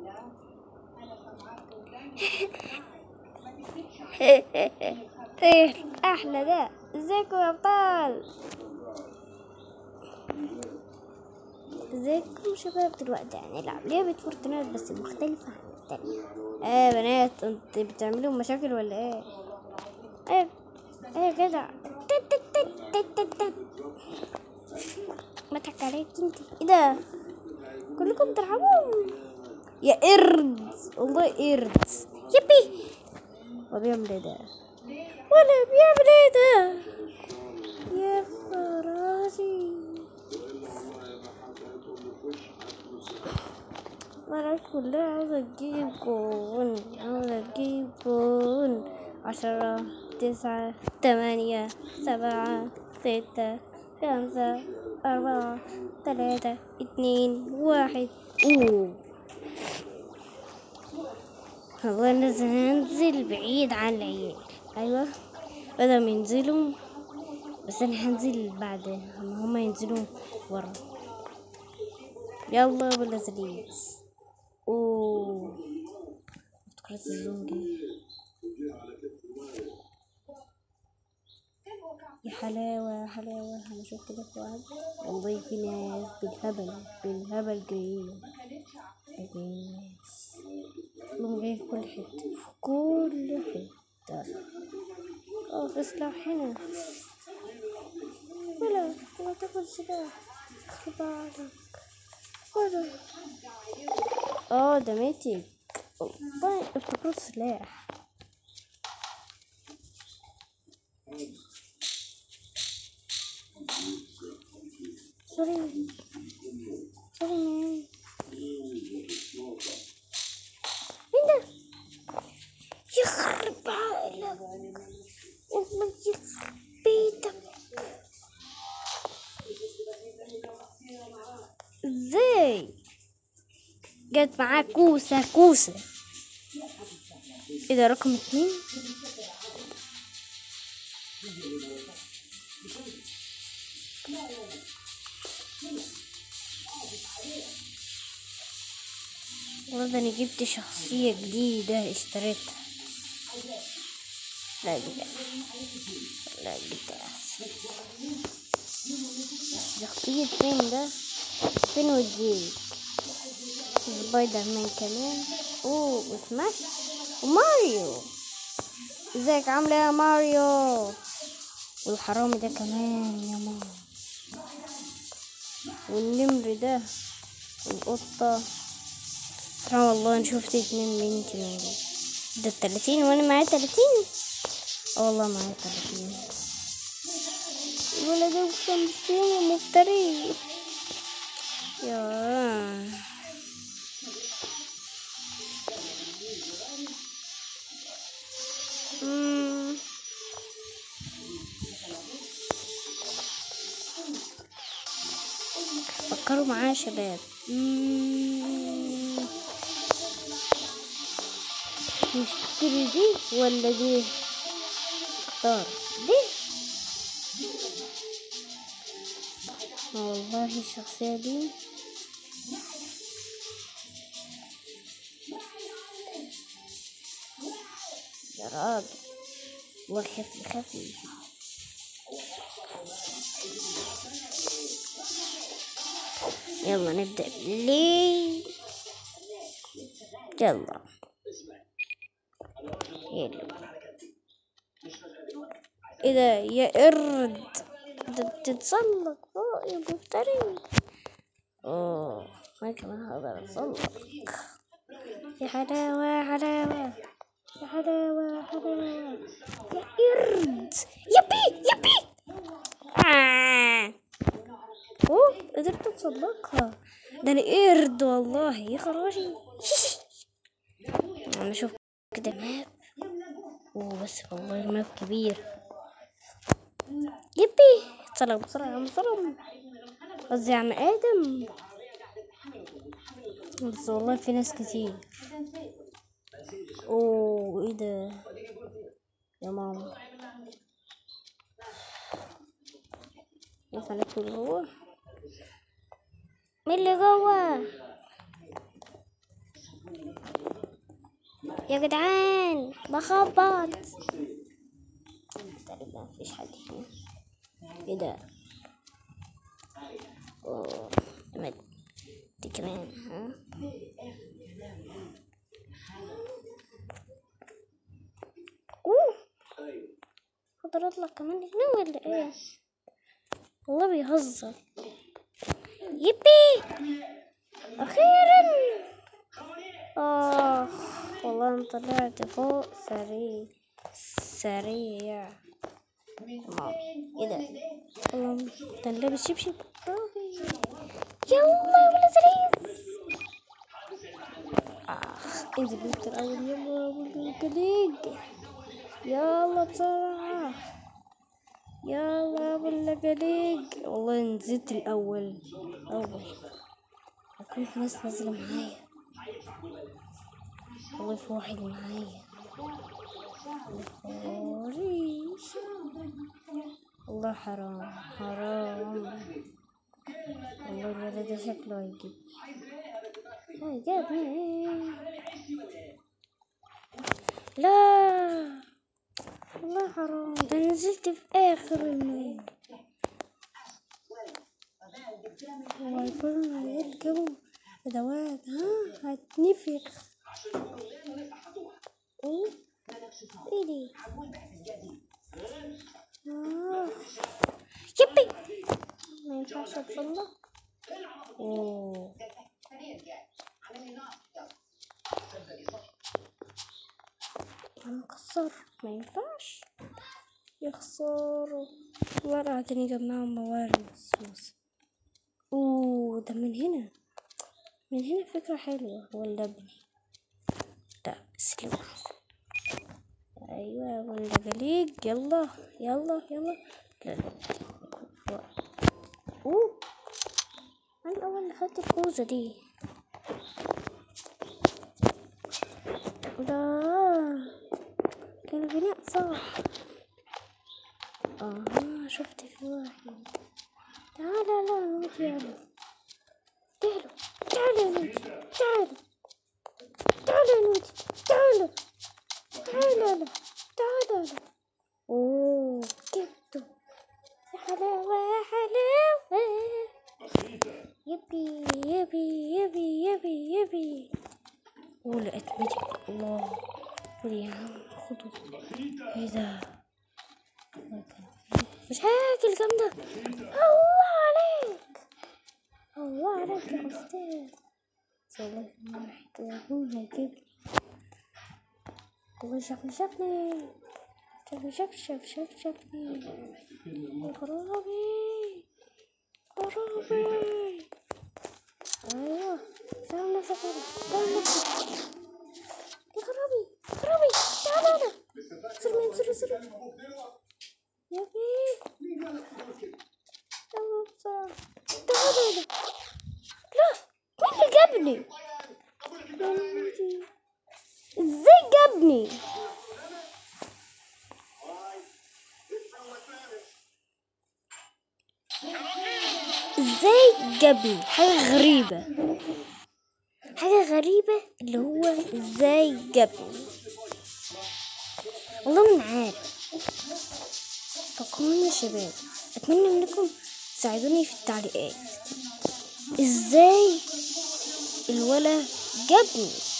ايه احلى ده. ازيكم يا ابطال؟ ازيكم شباب؟ دلوقتي هنلعب لعبة فورتنايت بس مختلفة عن التانية. ايه بنات، انت بتعملوا مشاكل ولا ايه؟ ايه ايه جدع، ما تحكي عليك انت. ايه ده؟ كلكم بتلعبوا يا قرد؟ والله قرد. يبي هو بيعمل ايه ده؟ ولا بيعمل ايه ده؟ يا خراشي، مرات كلها عاوزة تجيب جون، عاوزة تجيب جون. 10 9 8 7 6 5 4 3 2 1. والله لازم هنزل بعيد عن العيال. ايوه بدأوا ينزلوا، بس انا هنزل بعد ما هما ينزلوا ورا. يلا بالازريز. افتكرت الزومبي. يا حلاوة يا حلاوة، هنشوف كده في واحد. والله في ناس بالهبل جايين ناس. هم جايين في كل حتة، في كل حتة. في سلاح هنا. ولا تاخد سلاح، خرب عليك. ولا ده ميتي. والله افتكرت سلاح. سوري مين ده؟ يخرب عقلك، والله يخرب بيتك. ازاي جت معاه كوسة؟ ايه ده رقم 2؟ والله انا جبت شخصية جديدة اشتريتها. لا جبت احسن. شخصية فين ده؟ فين وديك؟ سبايدر مان كمان. وسماش وماريو. ازيك عاملة يا ماريو؟ والحرامي ده كمان يا ماما، والنمر ده، والقطة. والله انا شفت 2 بنتي موجود. ده 30 وانا معايا 30. والله معايا 30. الولد ده 50 مفتري. يا فكروا معايا شباب. نشتري دي ولا دي؟ اختار دي. والله الشخصية دي يا راجل، والخفي. يلا نبدأ بالليل. يلا ايه ده يا قرد؟ ده بتتسلق فوق يا مفتري. ما كمان هقدر اتسلق. يا حلاوة يا حلاوة يا حلاوة يا حلاوة يا قرد. يبي قدرت اتسلقها. ده انا قرد والله يا خراشي. انا اشوف كده ماب. بس والله الماب كبير. يبي اتسلق بسرعة يا عم سلام، قصدي يا عم ادم. بس والله في ناس كتير. ايه ده يا ماما؟ ينفع ندخل جوه؟ مين اللي جوه؟ يا جدعان بخبط. تقريبا مفيش حد هنا. ايه ده؟ اوه دي كمان. ها اوه اقدر اطلع كمان هنا ولا ايه؟ والله بيهزر. يبي اخيرا. والله انا طلعت فوق سريع. ايه ده؟ والله ده لابس شبشب. يلا ولا سريع. انزل بنت الاول. يلا بالقليق. يلا بسرعة. يلا بالقليق. والله نزلت الاول. كل الناس نازلة معايا. والله في واحد معايا. والله حرام. والله الولد ده شكله هيجيبني. لا والله حرام. ده نزلت في اخر الماء. هو يكون يركبوا ادوات. هتنفخ. ايه دي؟ يبي ما ينفعش اتسلق. هنكسر. ما ينفعش. يخسروا. ورقة تاني جمعوا موارد السوس. ده من هنا فكرة حلوة. ولا ابني ده سلوح. ايوه ولا جليد. يلا لا انا الاول اللي خدت الكوزة دي. لا كان بناء صح. شفت في واحد. تعال لا نوت. يلا تعالوا يا نوت. تعالوا يا نوت. تعالوا جبته. يا حلاوة. يبي. ولقيت ميتك. الله. قول يا عم خدوا. ايه ده؟ مشاكل جامدة. الله عليك يا أستاذ. والله واحد هو هيجيبني. والله شافني. شافني. يا خرابي. ايوه سلام نفسك. يا خرابي. تعال سر. يا بيه يلا بسرعة. تعال. لا مين اللي جابني؟ ازاي جابني؟ حاجة غريبة. اللي هو ازاي جابني. والله من عارف. فكروني يا شباب. اتمنى انكم تساعدوني في التعليقات. ازاي الولد جابني؟